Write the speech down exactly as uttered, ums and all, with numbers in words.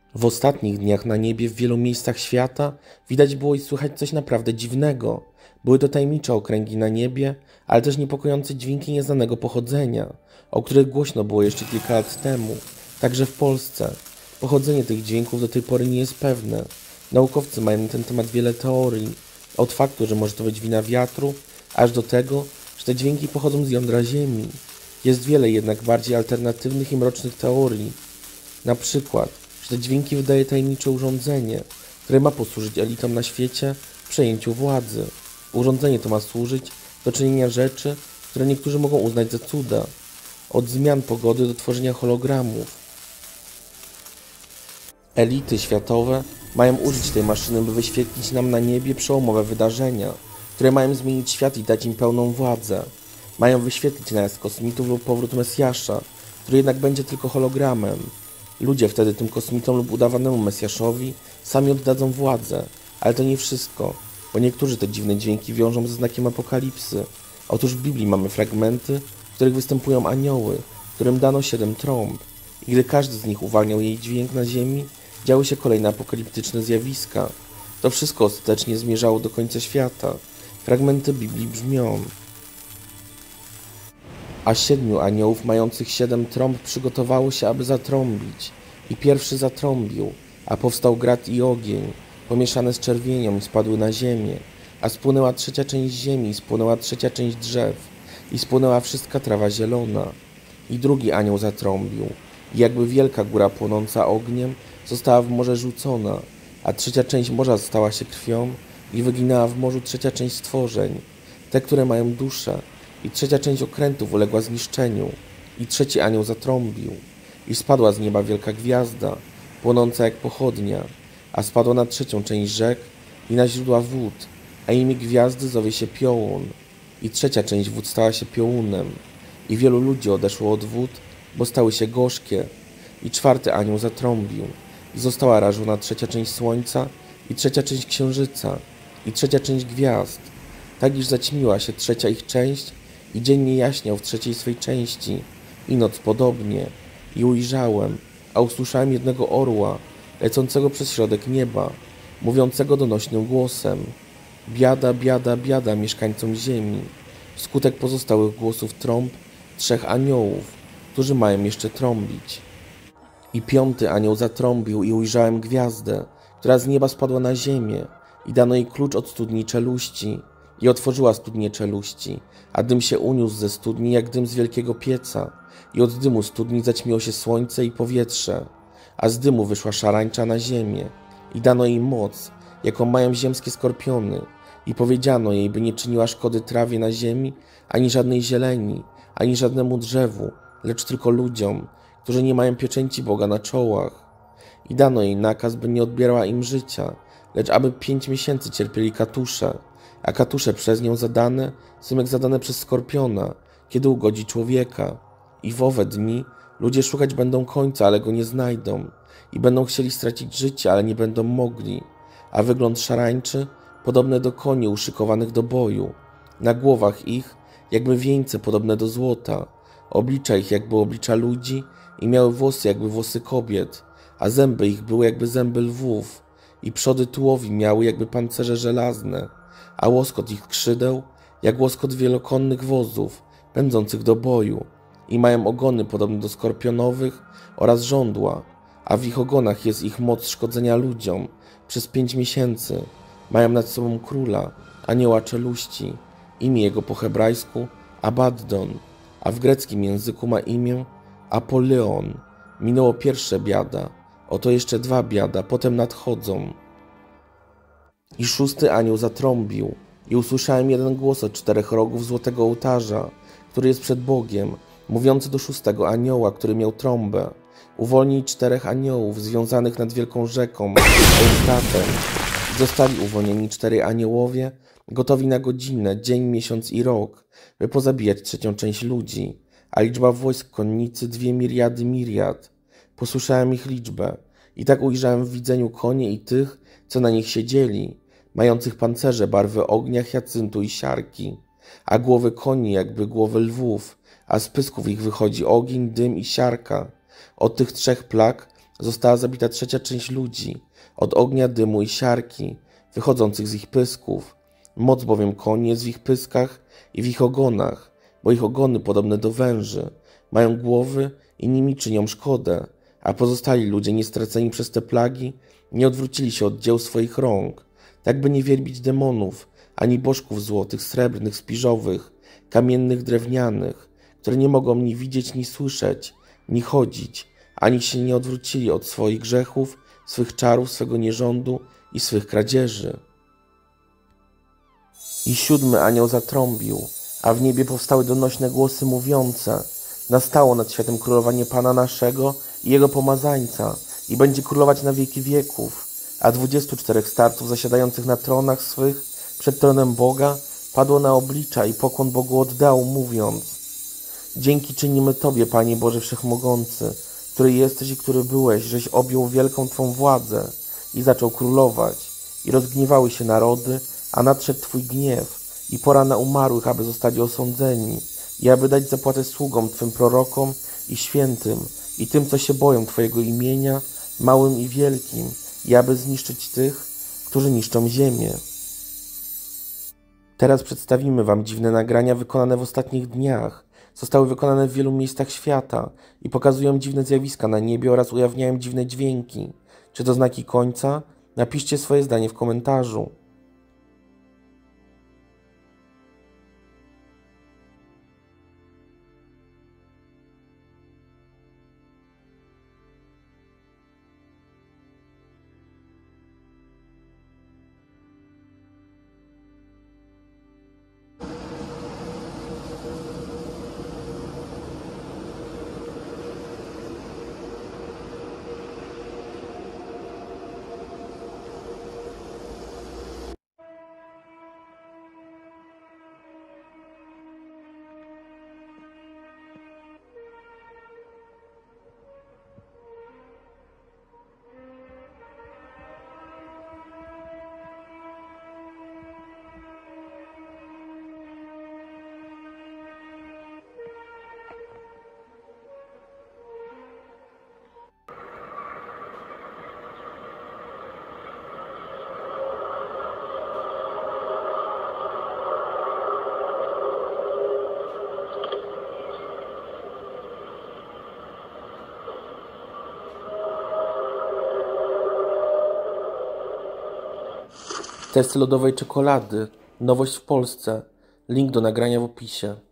W ostatnich dniach na niebie w wielu miejscach świata widać było i słychać coś naprawdę dziwnego. Były to tajemnicze okręgi na niebie, ale też niepokojące dźwięki nieznanego pochodzenia, o których głośno było jeszcze kilka lat temu, także w Polsce. Pochodzenie tych dźwięków do tej pory nie jest pewne. Naukowcy mają na ten temat wiele teorii, od faktu, że może to być wina wiatru, aż do tego, że te dźwięki pochodzą z jądra Ziemi. Jest wiele jednak bardziej alternatywnych i mrocznych teorii. Na przykład, że te dźwięki wydaje tajemnicze urządzenie, które ma posłużyć elitom na świecie w przejęciu władzy. Urządzenie to ma służyć do czynienia rzeczy, które niektórzy mogą uznać za cuda. Od zmian pogody do tworzenia hologramów. Elity światowe mają użyć tej maszyny, by wyświetlić nam na niebie przełomowe wydarzenia, które mają zmienić świat i dać im pełną władzę. Mają wyświetlić najazd kosmitów lub powrót Mesjasza, który jednak będzie tylko hologramem. Ludzie wtedy tym kosmitom lub udawanemu Mesjaszowi sami oddadzą władzę, ale to nie wszystko, bo niektórzy te dziwne dźwięki wiążą ze znakiem apokalipsy. Otóż w Biblii mamy fragmenty, w których występują anioły, którym dano siedem trąb. I gdy każdy z nich uwalniał jej dźwięk na ziemi, działy się kolejne apokaliptyczne zjawiska. To wszystko ostatecznie zmierzało do końca świata. Fragmenty Biblii brzmią: a siedmiu aniołów mających siedem trąb przygotowało się, aby zatrąbić. I pierwszy zatrąbił, a powstał grad i ogień, pomieszane z czerwienią i spadły na ziemię. A spłonęła trzecia część ziemi, i spłonęła trzecia część drzew, i spłonęła wszystka trawa zielona. I drugi anioł zatrąbił, i jakby wielka góra płonąca ogniem została w morze rzucona, a trzecia część morza stała się krwią i wyginęła w morzu trzecia część stworzeń, te, które mają duszę, i trzecia część okrętów uległa zniszczeniu. I trzeci anioł zatrąbił, i spadła z nieba wielka gwiazda, płonąca jak pochodnia, a spadła na trzecią część rzek i na źródła wód, a imię gwiazdy zowie się Piołun. I trzecia część wód stała się piołunem, i wielu ludzi odeszło od wód, bo stały się gorzkie. I czwarty anioł zatrąbił, i została rażona trzecia część słońca, i trzecia część księżyca, i trzecia część gwiazd, tak iż zaćmiła się trzecia ich część, i dzień nie jaśniał w trzeciej swej części, i noc podobnie. I ujrzałem, a usłyszałem jednego orła, lecącego przez środek nieba, mówiącego donośnym głosem: biada, biada, biada mieszkańcom ziemi, wskutek pozostałych głosów trąb trzech aniołów, którzy mają jeszcze trąbić. I piąty anioł zatrąbił, i ujrzałem gwiazdę, która z nieba spadła na ziemię, i dano jej klucz od studni czeluści, i otworzyła studnię czeluści, a dym się uniósł ze studni jak dym z wielkiego pieca, i od dymu studni zaćmiło się słońce i powietrze, a z dymu wyszła szarańcza na ziemię, i dano jej moc, jaką mają ziemskie skorpiony, i powiedziano jej, by nie czyniła szkody trawie na ziemi, ani żadnej zieleni, ani żadnemu drzewu, lecz tylko ludziom, którzy nie mają pieczęci Boga na czołach. I dano jej nakaz, by nie odbierała im życia, lecz aby pięć miesięcy cierpieli katusze, a katusze przez nią zadane są jak zadane przez skorpiona, kiedy ugodzi człowieka. I w owe dni ludzie szukać będą końca, ale go nie znajdą, i będą chcieli stracić życie, ale nie będą mogli. A wygląd szarańczy podobny do koni uszykowanych do boju, na głowach ich jakby wieńce podobne do złota, oblicza ich jakby oblicza ludzi i miały włosy jakby włosy kobiet, a zęby ich były jakby zęby lwów, i przody tułowi miały jakby pancerze żelazne, a łoskot ich skrzydeł jak łoskot wielokonnych wozów pędzących do boju, i mają ogony podobne do skorpionowych oraz żądła, a w ich ogonach jest ich moc szkodzenia ludziom przez pięć miesięcy. Mają nad sobą króla, anioła czeluści, imię jego po hebrajsku Abaddon, a w greckim języku ma imię Apoleon. Minęło pierwsze biada, oto jeszcze dwa biada, potem nadchodzą. I szósty anioł zatrąbił, i usłyszałem jeden głos od czterech rogów złotego ołtarza, który jest przed Bogiem, mówiący do szóstego anioła, który miał trąbę: uwolnij czterech aniołów związanych nad wielką rzeką Eufratem. Zostali uwolnieni czterej aniołowie, gotowi na godzinę, dzień, miesiąc i rok, by pozabijać trzecią część ludzi, a liczba wojsk konnicy dwie miriady miriad. Posłyszałem ich liczbę i tak ujrzałem w widzeniu konie i tych, co na nich siedzieli, mających pancerze barwy ognia, hiacyntu i siarki, a głowy koni jakby głowy lwów, a z pysków ich wychodzi ogień, dym i siarka. Od tych trzech plag Została zabita trzecia część ludzi, od ognia, dymu i siarki, wychodzących z ich pysków. Moc bowiem koni jest w ich pyskach i w ich ogonach, bo ich ogony podobne do węży, mają głowy i nimi czynią szkodę, a pozostali ludzie niestraceni przez te plagi nie odwrócili się od dzieł swoich rąk, tak by nie wielbić demonów, ani bożków złotych, srebrnych, spiżowych, kamiennych, drewnianych, które nie mogą ni widzieć, ni słyszeć, ni chodzić, ani się nie odwrócili od swoich grzechów, swych czarów, swego nierządu i swych kradzieży. I siódmy anioł zatrąbił, a w niebie powstały donośne głosy mówiące: nastało nad światem królowanie Pana naszego i Jego pomazańca i będzie królować na wieki wieków. A dwudziestu czterech starców zasiadających na tronach swych przed tronem Boga padło na oblicza i pokłon Bogu oddało, mówiąc: dzięki czynimy Tobie, Panie Boże Wszechmogący, który jesteś i który byłeś, żeś objął wielką Twą władzę i zaczął królować. I rozgniewały się narody, a nadszedł Twój gniew i pora na umarłych, aby zostali osądzeni i aby dać zapłatę sługom Twym prorokom i świętym i tym, co się boją Twojego imienia, małym i wielkim, i aby zniszczyć tych, którzy niszczą ziemię. Teraz przedstawimy Wam dziwne nagrania wykonane w ostatnich dniach. Zostały wykonane w wielu miejscach świata i pokazują dziwne zjawiska na niebie oraz ujawniają dziwne dźwięki. Czy to znaki końca? Napiszcie swoje zdanie w komentarzu. Testy lodowej czekolady. Nowość w Polsce. Link do nagrania w opisie.